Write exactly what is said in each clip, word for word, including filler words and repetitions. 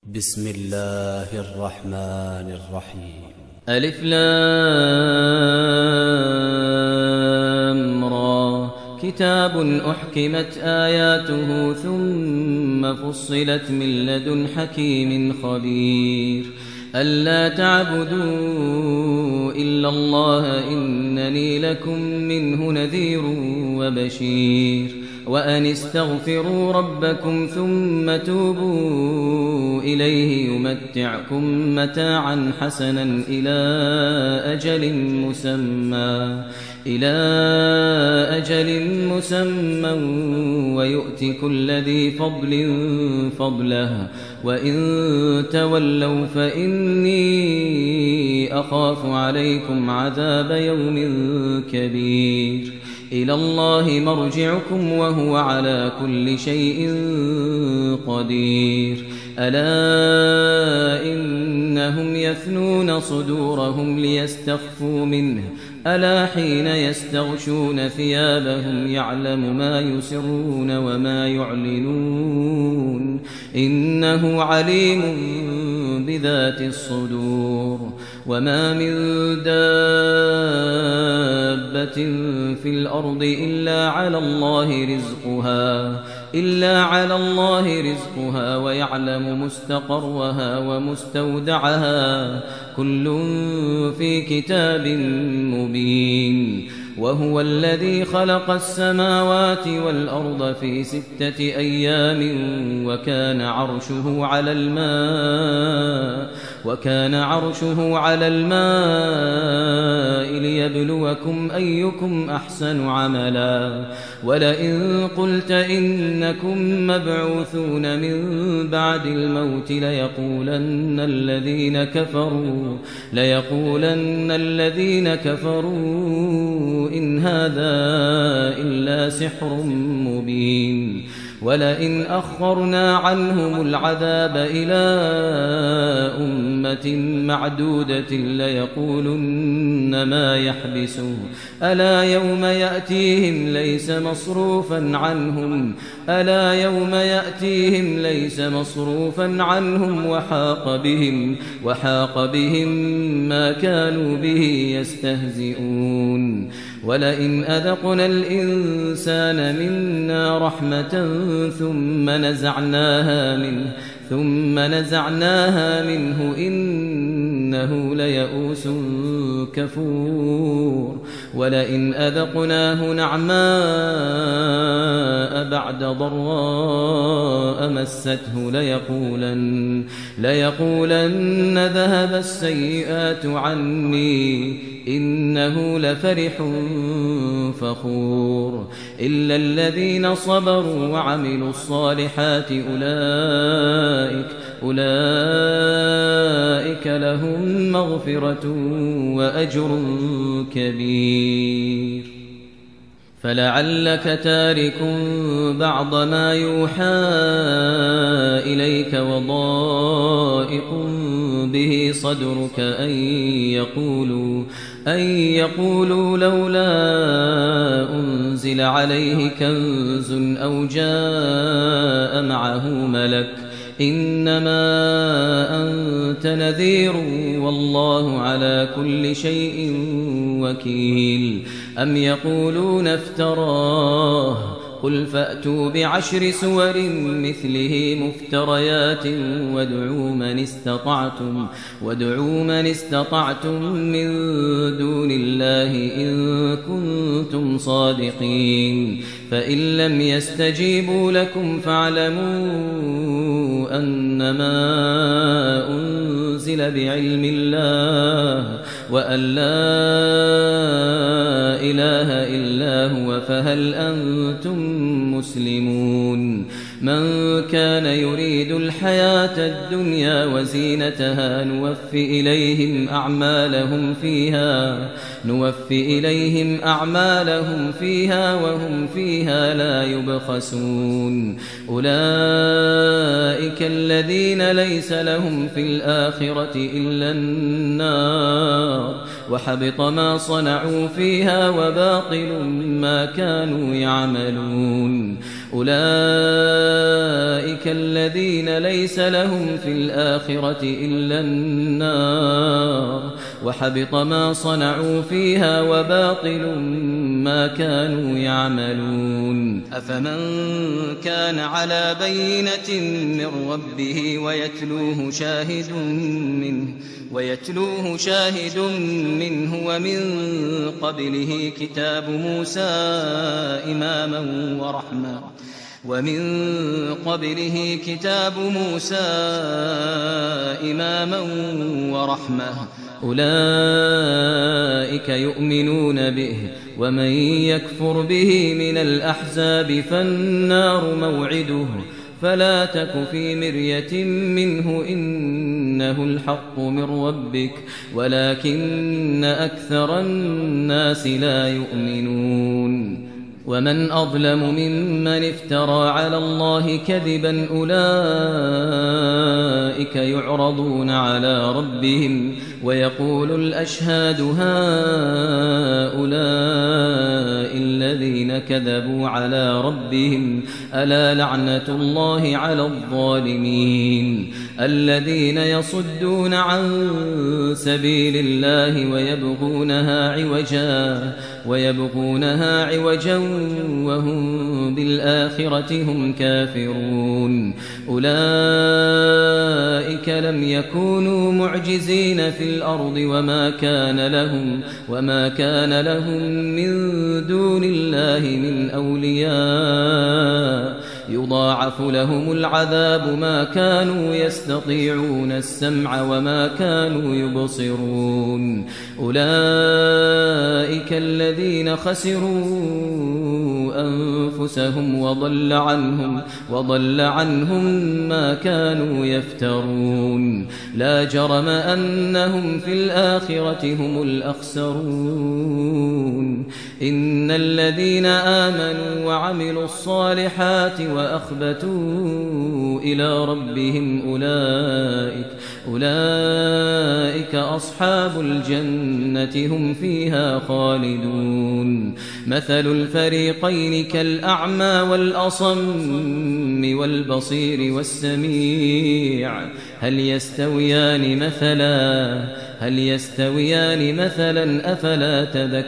بسم الله الرحمن الرحيم. ألف لام را كتاب أحكمت آياته ثم فصلت من لدن حكيم خبير ألا تعبدوا إلا الله إنني لكم منه نذير وبشير وأن استغفروا ربكم ثم توبوا إليه يمتعكم متاعا حسنا إلى أجل مسمى إلى أجل مسمى ويؤت كل ذي فضل فضله وإن تولوا فإني أخاف عليكم عذاب يوم كبير إلى الله مرجعكم وهو على كل شيء قدير ألا إنهم يثنون صدورهم ليستخفوا منه ألا حين يستغشون ثيابهم يعلم ما يسرون وما يعلنون إنه عليم بذات الصدور وما من دابة في الأرض إلا على الله رزقها إلا على الله رزقها ويعلم مستقرها ومستودعها كل في كتاب مبين وهو الذي خلق السماوات والأرض في ستة أيام وكان عرشه على الماء وكان عرشه على الماء ليبلوكم أيكم أحسن عملا ولئن قلت إنكم مبعوثون من بعد الموت ليقولن الذين كفروا ليقولن الذين كفروا إن هذا إلا سحر مبين ولئن أخرنا عنهم العذاب إلى أمة معدودة ليقولن ما يحبسه ألا يوم يأتيهم ليس مصروفا عنهم ألا يوم يأتيهم ليس مصروفا عنهم وحاق بهم وحاق بهم ما كانوا به يستهزئون ولئن أذقنا الإنسان منا رحمة ثم نزعناها منه ثم نزعناها منه إنه ليئوس كفور ولئن أذقناه نعماء بعد ضراء مسته ليقولن ليقولن ذهب السيئات عني إنه لفرح فخور إلا الذين صبروا وعملوا الصالحات أولئك أولئك لهم مغفرة وأجر كبير فلعلك تارك بعض ما يوحى إليك وضائق به صدرك أن يقولوا أن يقولوا لولا أنزل عليه كنز أو جاء معه ملك إنما أنت نذير والله على كل شيء وكيل أم يقولون افتراه قل فأتوا بعشر سور مثله مفتريات وادعوا من استطعتم وادعوا من استطعتم من دون الله إن كنتم صادقين فإن لم يستجيبوا لكم فاعلموا أنما أنزل بعلم الله وأن لا إله إلا هو فهل أنتم مسلمون من كان يريد الحياة الدنيا وزينتها نوفي إليهم أعمالهم فيها نوفي إليهم أعمالهم فيها وهم فيها لا يبخسون أولئك الذين ليس لهم في الآخرة إلا النار وحبط ما صنعوا فيها وباطل ما كانوا يعملون أولئك الذين ليس لهم في الآخرة إلا النار وحبط ما صنعوا فيها وباطل ما كانوا يعملون أفمن كان على بينة من ربه ويتلوه شاهد منه ويتلوه شاهد منه ومن قبله كتاب موسى إماما ورحمة ومن قبله كتاب موسى إماما ورحمة أولئك يؤمنون به ومن يكفر به من الأحزاب فالنار موعده فلا تك في مرية منه إنه الحق من ربك ولكن أكثر الناس لا يؤمنون ومن أظلم ممن افترى على الله كذبا أولئك يعرضون على ربهم ويقول الأشهاد هؤلاء الذين كذبوا على ربهم ألا لعنة الله على الظالمين الذين يصدون عن سبيل الله ويبغونها عوجا ويبغونها عوجا وهم بالآخرة هم كافرون أولئك لم يكونوا معجزين في الأرض وما كان لهم وما كان لهم من دون الله من أولياء يضاعف لهم العذاب ما كانوا يستطيعون السمع وما كانوا يبصرون أولئك الذين خسروا أنفسهم وضل عنهم وضل عنهم ما كانوا يفترون لا جرم أنهم في الآخرة هم الأخسرون إن الذين آمنوا وعملوا الصالحات وأخبتوا إلى ربهم أولئك أولئك أصحاب الجنة هم فيها خالدون مثل الفريقين كالأعمى والأصم والبصير والسميع هل يستويان مثلا هل يستويان مثلا أفلا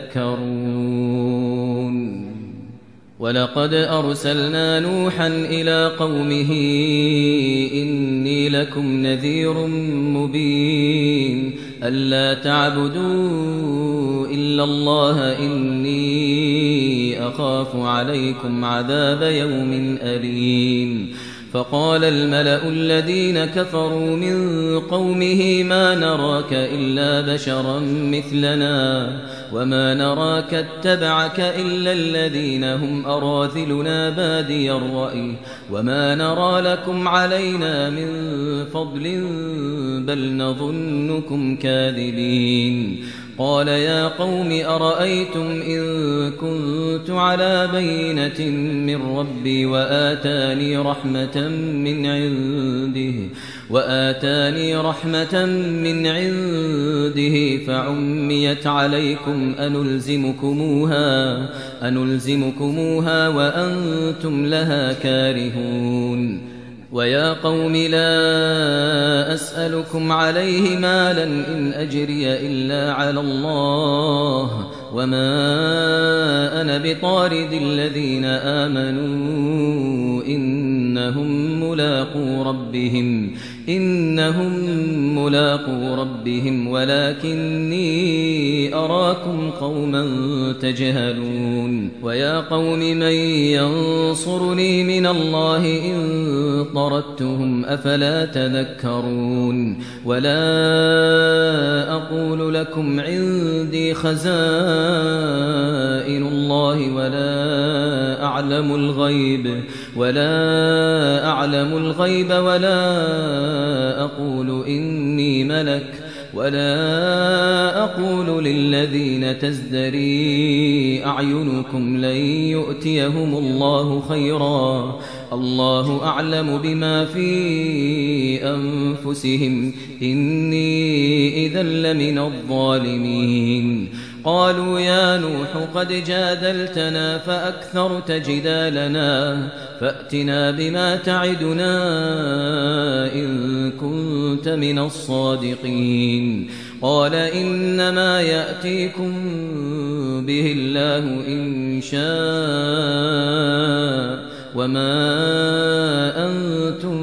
تذكرون ولقد أرسلنا نوحا إلى قومه إني لكم نذير مبين ألا تعبدوا إلا الله إني أخاف عليكم عذاب يوم أليم فقال الملأ الذين كفروا من قومه ما نراك إلا بشرا مثلنا وما نراك اتبعك إلا الذين هم أراذلنا بادي الرأي وما نرى لكم علينا من فضل بل نظنكم كاذبين قال يا قوم أرأيتم إن كنت على بينة من ربي وآتاني رحمة من عنده وآتاني رحمة من عنده فعميت عليكم أنلزمكموها أنلزمكموها وأنتم لها كارهون ويا قوم لا أسألكم عليه مالا إن أجري إلا على الله وما أنا بطارد الذين آمنوا إنهم ملاقو ربهم إنهم ملاقو ربهم ولكني أراكم قوما تجهلون ويا قوم من ينصرني من الله إن طردتهم أفلا تذكرون ولا أقول لكم عندي خزائن الله ولا أعلم الغيب ولا أعلم الغيب ولا أقول إني ملك ولا أقول للذين تزدري أعينكم لن يؤتيهم الله خيرا الله أعلم بما في أنفسهم إني إذا لمن الظالمين قالوا يا نوح قد جادلتنا فأكثرت جدالنا فأتنا بما تعدنا إن كنت من الصادقين قال إنما يأتيكم به الله إن شاء وما أنتم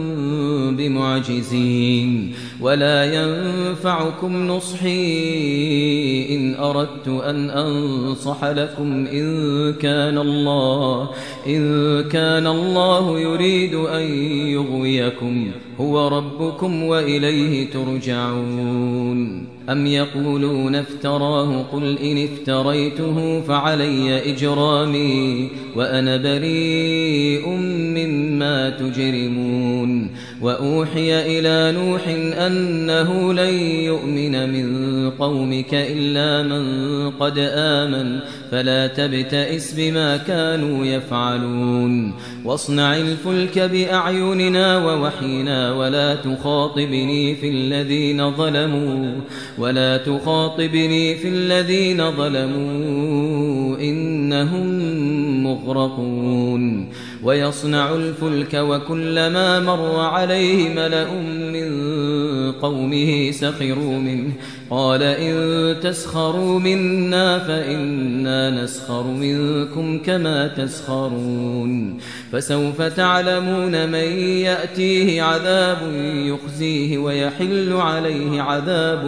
بمعجزين ولا ينفعكم نصحي إن أردت أن أنصح لكم إن كان الله إن كان الله يريد أن يغويكم هو ربكم وإليه ترجعون أم يقولون افتراه قل إن افتريته فعلي إجرامي وأنا بريء مما تجرمون وأوحي إلى نوح أنه لن يؤمن من قومك إلا من قد آمن فلا تبتئس بما كانوا يفعلون واصنع الفلك بأعيننا ووحينا ولا تخاطبني في الذين ظلموا ولا تخاطبني في الذين ظلموا إنهم مغرقون ويصنع الفلك وكلما مر عليه ملأ من قومه سخروا منه قال إن تسخروا منا فإنا نسخر منكم كما تسخرون فسوف تعلمون من يأتيه عذاب يخزيه ويحل عليه عذاب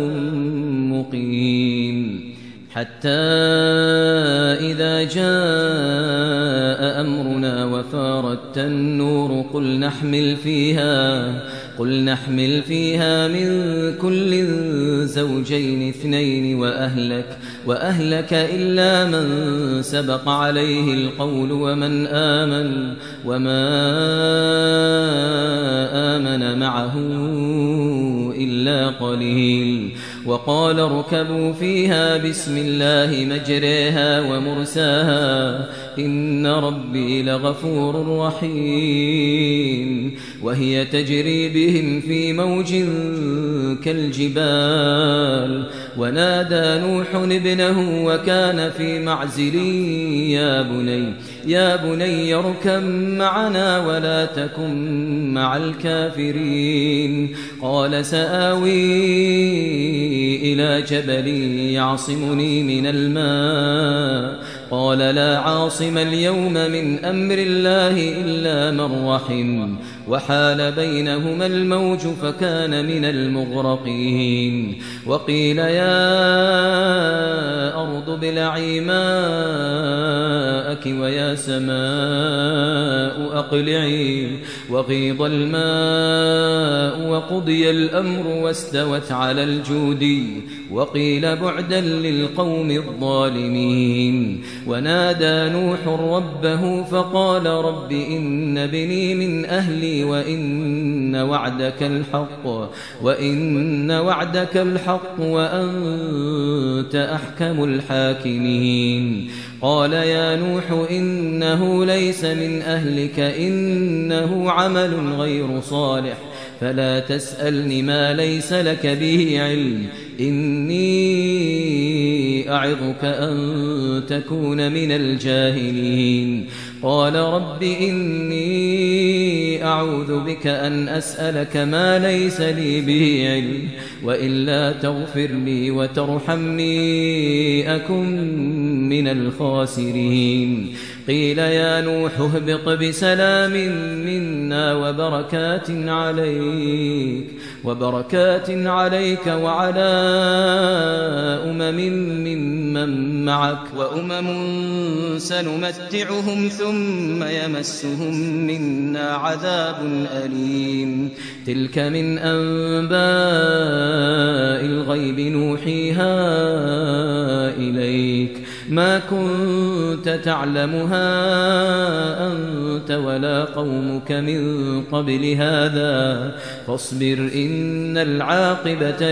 مقيم حتى إذا جاء أمرنا وفارت النور قل نحمل فيها قل نحمل فيها من كل زوجين اثنين وأهلك وأهلك إلا من سبق عليه القول ومن آمن وما آمن معه إلا قليل وقال اركبوا فيها بسم الله مجريها ومرساها إن ربي لغفور رحيم وهي تجري بهم في موج كالجبال ونادى نوح ابنه وكان في معزل يا بني يا بني اركب معنا ولا تكن مع الكافرين قال سآوي إلى جبل يعصمني من الماء قال لا عاصم اليوم من أمر الله إلا من رحم وحال بينهما الموج فكان من المغرقين وقيل يا أرض ابلعي ماءك ويا سماء أقلعي وغيض الماء وقضي الأمر واستوت على الجودي وقيل بعدا للقوم الظالمين ونادى نوح ربه فقال رب إن بني من أهلي وإن وعدك الحق وإن وعدك الحق وأنت أحكم الحاكمين قال يا نوح إنه ليس من أهلك إنه عمل غير صالح فلا تسألني ما ليس لك به علم إني أعظك أن تكون من الجاهلين قال رب إني أعوذ بك أن أسألك ما ليس لي به علم وإلا تغفر لي وترحمني أكن من الخاسرين قيل يا نوح اهبط بسلام منا وبركات عليك وبركات عليك وعلى أمم ممن معك وأمم سنمتعهم ثم يمسهم منا عذاب أليم تلك من أنباء الغيب نوحيها إليك ما كنت تعلمها أنت ولا قومك من قبل هذا فاصبر إن العاقبة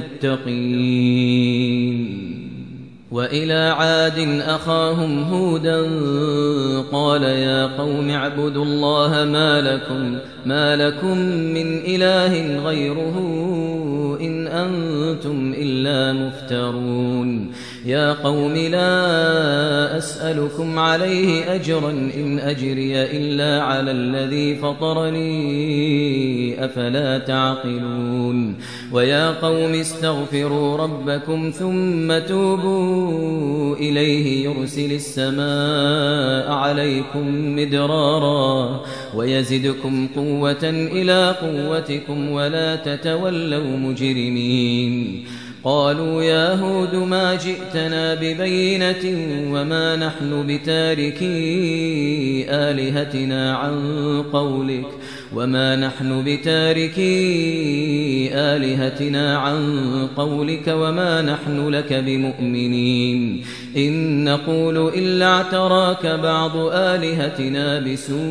للمتقين وإلى عاد أخاهم هودا قال يا قوم اعبدوا الله ما لكم ما لكم من إله غيره إن أنتم إلا مفترون يا قوم لا أسألكم عليه أجرا إن أجري إلا على الذي فطرني أفلا تعقلون ويا قوم استغفروا ربكم ثم توبوا إليه يرسل السماء عليكم مدرارا ويزدكم قوة إلى قوتكم ولا تتولوا مجرمين قالوا يا هود ما جئتنا ببينة وما نحن بتاركي آلهتنا عن قولك وما نحن بتاركي آلهتنا عن قولك وما نحن لك بمؤمنين إن نقول إلا اعتراك بعض آلهتنا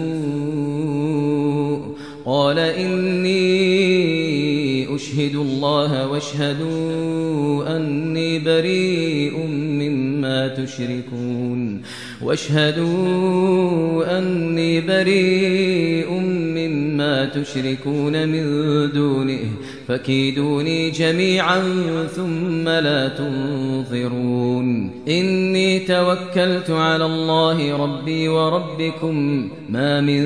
بسوء قال إني أشهد الله واشهدوا أني بريء مما تشركون واشهدوا أني بريء مما تشركون من دونه فكيدوني جميعا ثم لا تنظرون إني توكلت على الله ربي وربكم ما من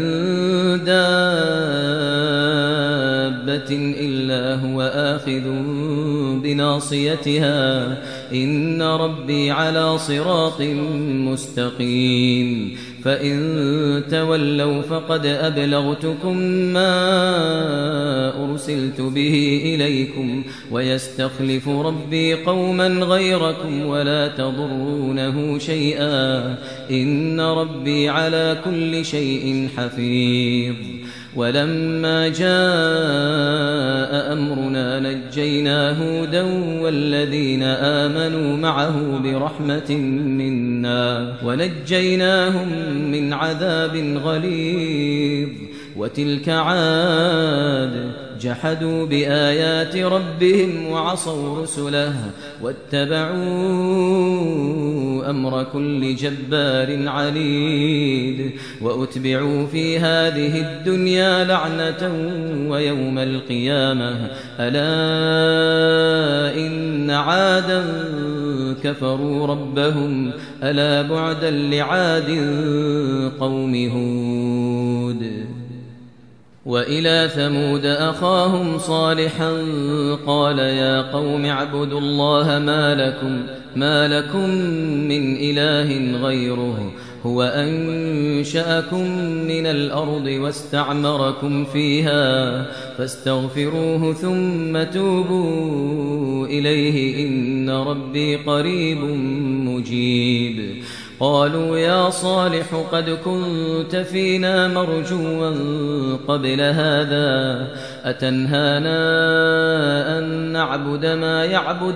دابة إلا هو آخذ بناصيتها إن ربي على صراط مستقيم فإن تولوا فقد أبلغتكم ما أرسلت به إليكم ويستخلف ربي قوما غيركم ولا تضرونه شيئا إن ربي على كل شيء حفيظ ولما جاء أمرنا نجينا هودا والذين آمنوا معه برحمة منا ونجيناهم من عذاب غليظ وتلك عاد جحدوا بآيات ربهم وعصوا رسله واتبعوا أمر كل جبار عنيد وأتبعوا في هذه الدنيا لعنة ويوم القيامة ألا إن عادا كفروا ربهم ألا بعدا لعاد قوم هود وإلى ثمود أخاهم صالحا قال يا قوم اعبدوا الله ما لكم ما لكم من إله غيره هو أنشأكم من الأرض واستعمركم فيها فاستغفروه ثم توبوا إليه إن ربي قريب مجيب قالوا يا صالح قد كنت فينا مرجوا قبل هذا أتنهانا أن نعبد ما يعبد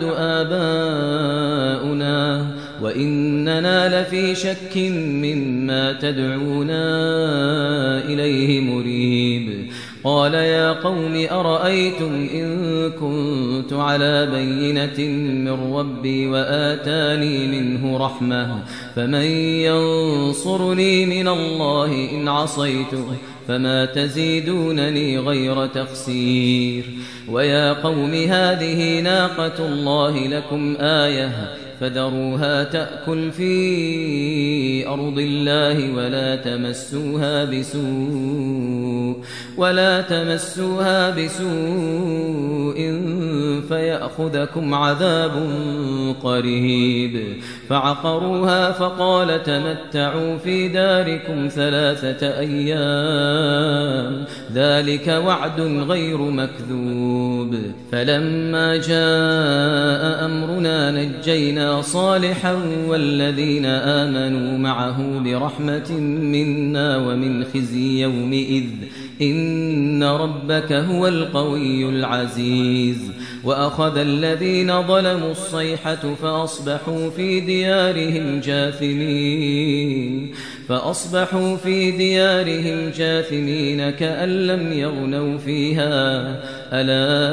آباؤنا وإننا لفي شك مما تدعونا إليه مريب قال يا قوم أرأيتم إن كنت على بينة من ربي وآتاني منه رحمة فمن ينصرني من الله إن عصيته فما تزيدونني غير تخسير ويا قوم هذه ناقة الله لكم آية فذروها تأكل في أرض الله ولا تمسوها بسوء ولا تمسوها بسوء فيأخذكم عذاب قريب فعقروها فقال تمتعوا في داركم ثلاثة أيام ذلك وعد غير مكذوب فلما جاء أمرنا نجينا صالحا والذين آمنوا معه برحمة منا ومن خزي يومئذ إن ربك هو القوي العزيز وأخذ الذين ظلموا الصيحة فأصبحوا في ديارهم جاثمين فأصبحوا في ديارهم جاثمين كأن لم يغنوا فيها ألا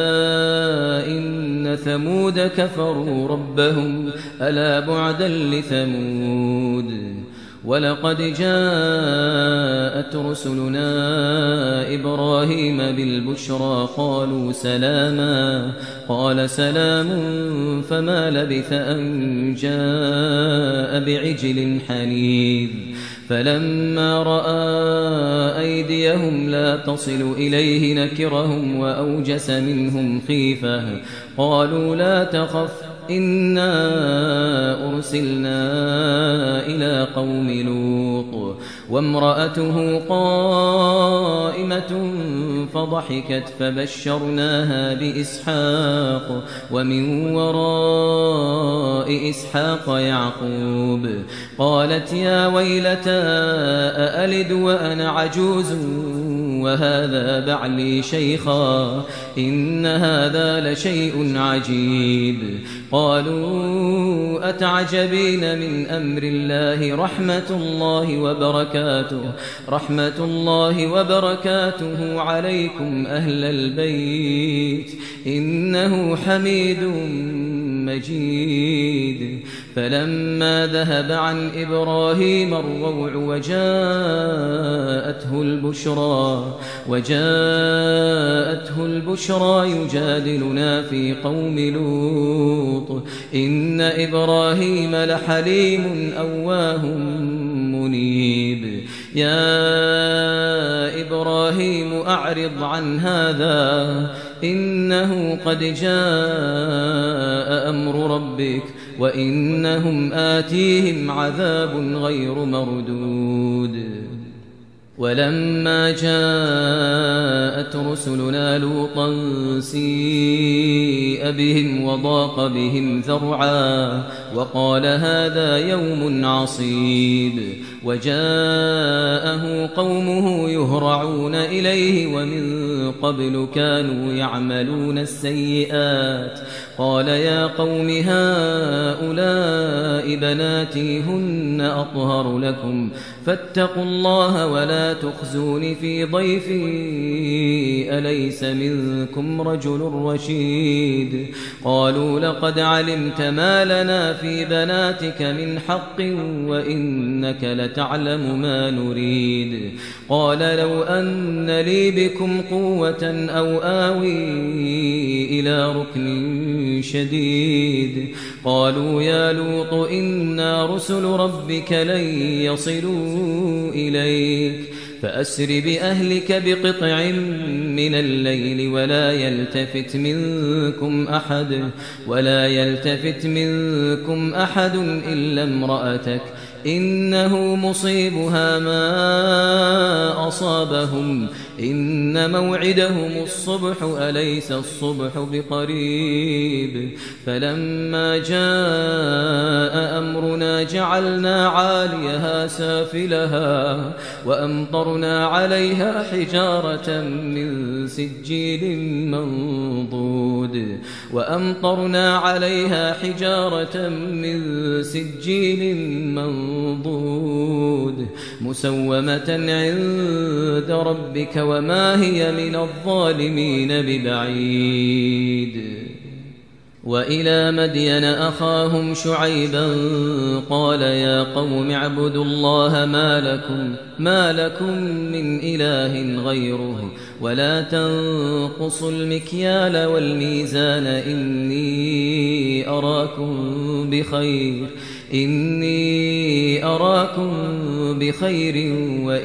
إن ثمود كفروا ربهم ألا بعدا لثمود ولقد جاءت رسلنا إبراهيم بالبشرى قالوا سلاما قال سلام فما لبث أن جاء بعجل حنيذ فلما رأى أيديهم لا تصل إليه نكرهم وأوجس منهم خيفة قالوا لا تخف إنا أرسلنا إلى قوم لوط وامرأته قائمة فضحكت فبشرناها بإسحاق ومن وراء إسحاق يعقوب قالت يا ويلتى أألد وأنا عجوز وهذا بعلي شيخا إن هذا لشيء عجيب قالوا أتعجبين من أمر الله رحمة الله وبركاته رحمة الله وبركاته عليكم أهل البيت إنه حميد مجيد فلما ذهب عن إبراهيم الروع وجاءته البشرى وجاءته البشرى يجادلنا في قوم لوط إن إبراهيم لحليم أواه منيب يا إبراهيم أعرض عن هذا إنه قد جاء أمر ربك وإنهم آتيهم عذاب غير مردود ولما جاءت رسلنا لوطا سيء بهم وضاق بهم ذرعا وقال هذا يوم عصيب وجاءه قومه يهرعون إليه ومن قبل كانوا يعملون السيئات قال يا قوم هؤلاء بناتي هن أطهر لكم فاتقوا الله ولا تخزون في ضيفي أليس منكم رجل رشيد قالوا لقد علمت ما لنا في بناتك من حق وإنك لتعلم ما نريد قال لو أن لي بكم قوة أو آوي إلى ركن شديد قالوا يا لوط إنا رسل ربك لن يصلوا إليك فأسر بأهلك بقطع من الليل ولا يلتفت منكم أحد ولا يلتفت منكم أحد إلا امرأتك إنه مصيبها ما أصابهم إن موعدهم الصبح أليس الصبح بقريب فلما جاء أمرنا جعلنا عاليها سافلها وأمطرنا عليها حجارة من سجيل منضود وأمطرنا عليها حجارة من سجيل منضود مسومة عند ربك وما هي من الظالمين ببعيد وإلى مدين أخاهم شعيبا قال يا قوم اعبدوا الله ما لكم ما لكم من إله غيره ولا تنقصوا المكيال والميزان إني أراكم بخير إني أراكم بخير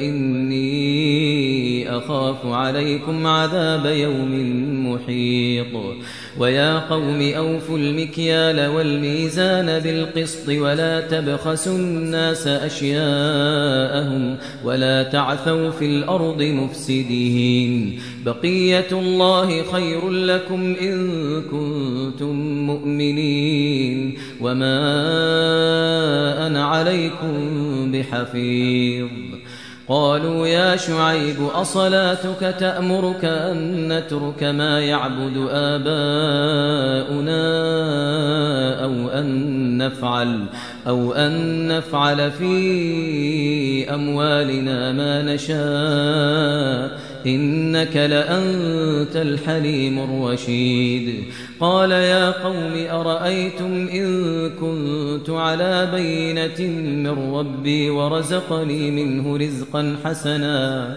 وإني أخاف عليكم عذاب يوم محيط ويا قوم أوفوا المكيال والميزان بالقسط ولا تبخسوا الناس أشياءهم ولا تعثوا في الأرض مفسدين بقية الله خير لكم إن كنتم مؤمنين وما أنا عليكم بحفيظ قالوا يا شعيب أصلاتك تأمرك أن نترك ما يعبد آباؤنا أو أن نفعل أو أن نفعل في أموالنا ما نشاء إنك لأنت الحليم الرشيد قال يا قوم أرأيتم إن كنت على بينة من ربي ورزقني منه رزقا حسنا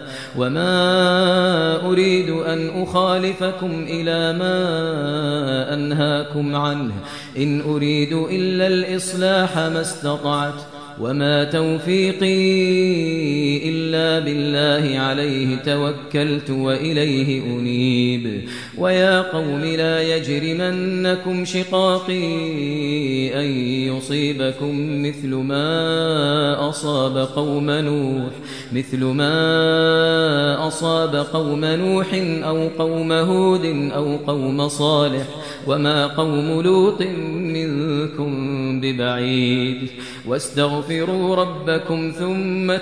وما أريد أن أخالفكم إلى ما أنهاكم عنه إن أريد إلا الإصلاح ما استطعت وما توفيقي إلا بالله عليه توكلت وإليه أنيب ويا قوم لا يجرمنكم شقاقي أن يصيبكم مثل ما أصاب قوم نوح مثل ما أصاب قوم نوح أو قوم هود أو قوم صالح وما قوم لوط منكم ببعيد واستغفروا ربكم ثم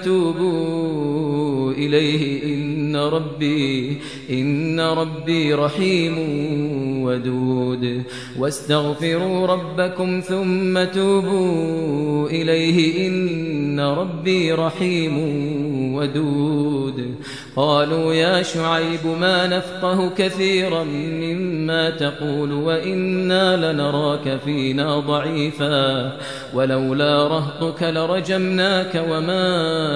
توبوا إليه إن ربي إن ربي رحيم ودود واستغفروا ربكم ثم توبوا إليه إن ربي رحيم ودود قالوا يا شعيب ما نفقه كثيرا مما تقول وإنا لنراك فينا ضعيفا ولولا رهطك لرجمناك وما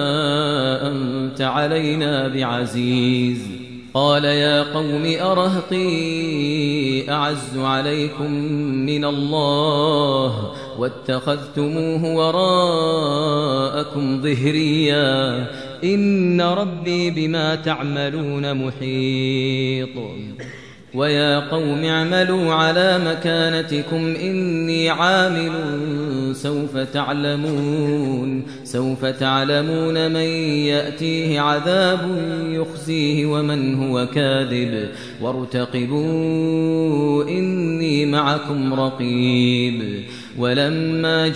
أنت علينا بعزيز قال يا قوم أرهطي أعز عليكم من الله واتخذتموه وراءكم ظهريا إن ربي بما تعملون محيط ويا قوم اعملوا على مكانتكم إني عامل سوف تعلمون سوف تعلمون من يأتيه عذاب يخزيه ومن هو كاذب وارتقبوا إني معكم رقيب ولما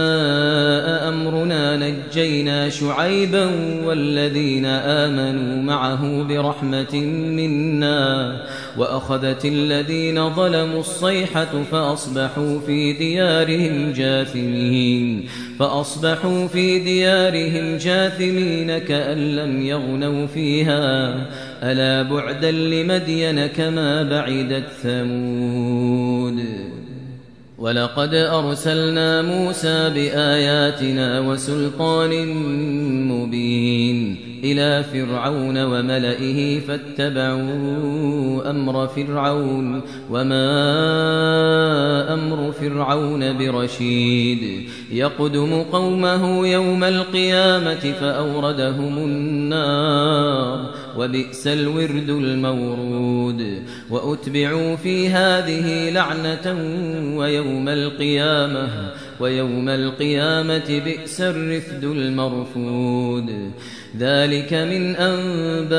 جاء أمرنا نجينا شعيبا والذين آمنوا معه برحمة منا وأخذت الذين ظلموا الصيحة فأصبحوا في ديارهم جاثمين فأصبحوا في ديارهم جاثمين كأن لم يغنوا فيها ألا بعدا لمدين كما بعدت ثمود ولقد أرسلنا موسى بآياتنا وسلطان مبين إلى فرعون وملئه فاتبعوا أمر فرعون وما أمر فرعون برشيد يقدم قومه يوم القيامة فأوردهم النار وبئس الورد المورود وأتبعوا في هذه لعنة ويوم القيامة ويوم القيامة بئس الرفد المرفود ذلك من أنباء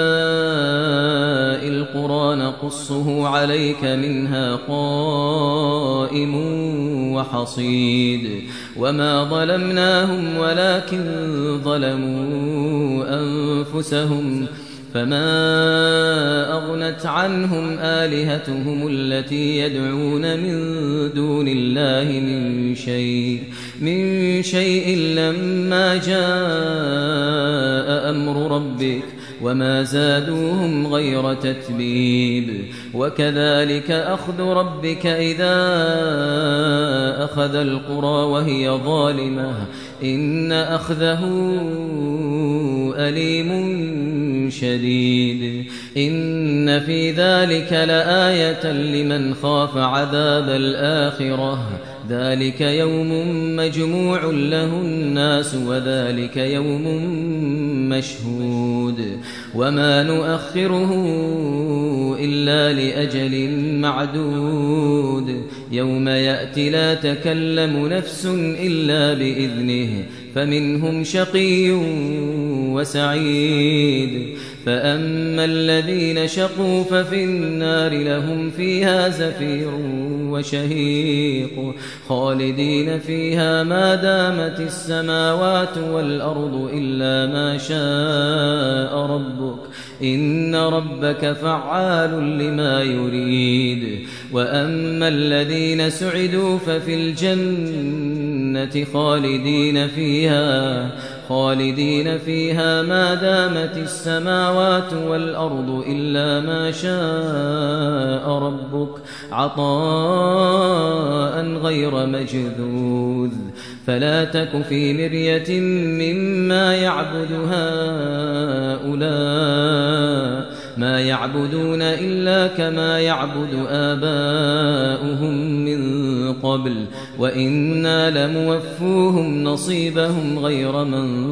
القرى نقصه عليك منها قائم وحصيد وما ظلمناهم ولكن ظلموا أنفسهم فما أغنت عنهم آلهتهم التي يدعون من دون الله من شيء من شيء لما جاء أمر ربك وما زادوهم غير تتبيب وكذلك أخذ ربك إذا أخذ القرى وهي ظالمة إن أخذه أليم شديد إن في ذلك لآية لمن خاف عذاب الآخرة ذلك يوم مجموع له الناس وذلك يوم مشهود وما نؤخره إلا لأجل معدود يوم يأتي لا تكلم نفس إلا بإذنه فمنهم شقي وسعيد فأما الذين شقوا ففي النار لهم فيها زفير وشهيق خالدين فيها ما دامت السماوات والأرض إلا ما شاء ربك إن ربك فعال لما يريد وأما الذين سعدوا ففي الجنة خالدين فيها خالدين فيها ما دامت السماوات والأرض إلا ما شاء ربك عطاء غير مجذوذ فلا تك في مرية مما يعبد هؤلاء ما يعبدون إلا كما يعبد آباؤهم من قبل وإنا لموفوهم نصيبهم غير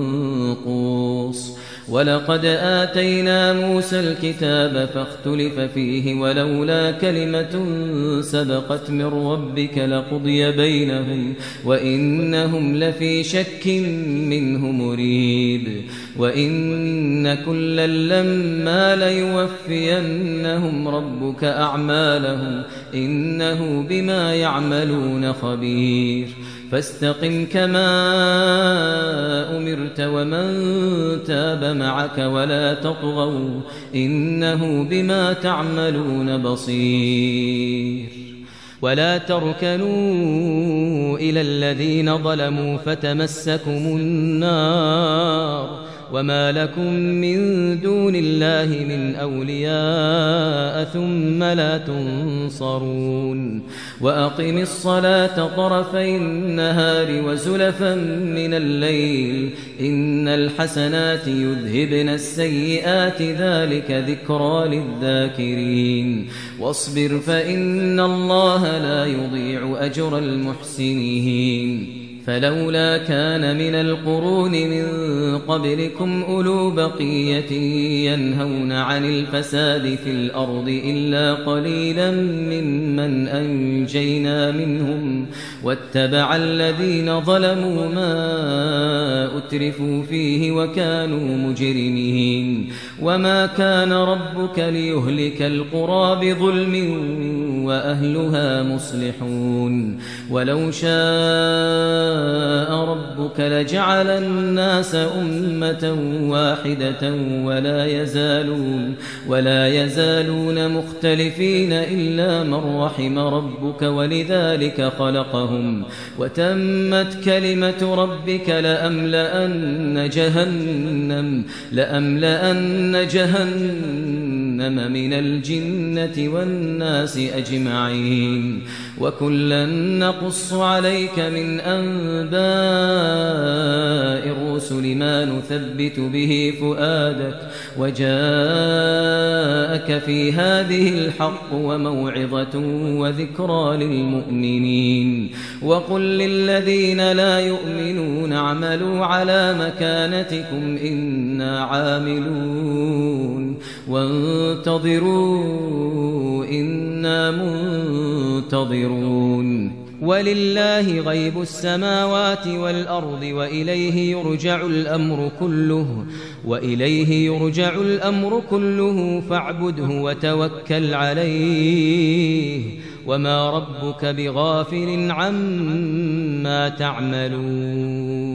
منقوص ولقد آتينا موسى الكتاب فاختلف فيه ولولا كلمة سبقت من ربك لقضي بينهم وإنهم لفي شك منه مريب وإن كلا لما ليوفينهم ربك أعمالهم إنه بما يعملون خبير فاستقم كما أمرت ومن تاب معك ولا تطغوا إنه بما تعملون بصير ولا تركنوا إلى الذين ظلموا فتمسكم النار وما لكم من دون الله من أولياء ثم لا تنصرون وأقم الصلاة طرفي النهار وزلفا من الليل إن الحسنات يذهبن السيئات ذلك ذكرى للذاكرين واصبر فإن الله لا يضيع أجر المحسنين فلولا كان من القرون من قبلكم أولو بقية ينهون عن الفساد في الأرض إلا قليلا ممن أنجينا منهم واتبع الذين ظلموا ما أترفوا فيه وكانوا مجرمين وما كان ربك ليهلك القرى بظلم وأهلها مصلحون ولو شاء ربك لجعل الناس أمة واحدة ولا يزالون ولا يزالون مختلفين إلا من رحم ربك ولذلك خلقهم وتمت كلمة ربك لأملأن جهنم لأملأن جهنم من الجنة والناس أجمعين وكلا نقص عليك من أنباء الرسل ما نثبت به فؤادك وجاءك في هذه الحق وموعظة وذكرى للمؤمنين وقل للذين لا يؤمنون اعملوا على مكانتكم إنا عاملون وانتظروا إنا منتظرون ولله غيب السماوات والأرض وإليه يرجع الأمر كله وإليه يرجع الأمر كله فاعبده وتوكل عليه وما ربك بغافل عما تعملون